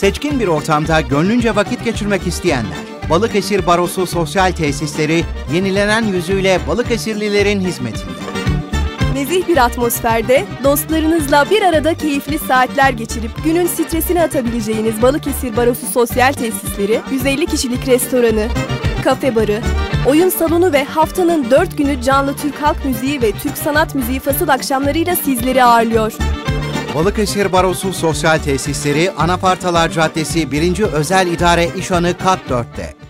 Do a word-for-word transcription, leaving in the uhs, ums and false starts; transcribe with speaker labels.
Speaker 1: Seçkin bir ortamda gönlünce vakit geçirmek isteyenler, Balıkesir Barosu Sosyal Tesisleri yenilenen yüzüyle Balıkesirlilerin hizmetinde.
Speaker 2: Nezih bir atmosferde dostlarınızla bir arada keyifli saatler geçirip günün stresini atabileceğiniz Balıkesir Barosu Sosyal Tesisleri, yüz elli kişilik restoranı, kafe barı, oyun salonu ve haftanın dört günü canlı Türk halk müziği ve Türk sanat müziği fasıl akşamlarıyla sizleri ağırlıyor.
Speaker 1: Balıkesir Barosu Sosyal Tesisleri Anafartalar Caddesi birinci Özel İdare İşhanı Kat dört'te.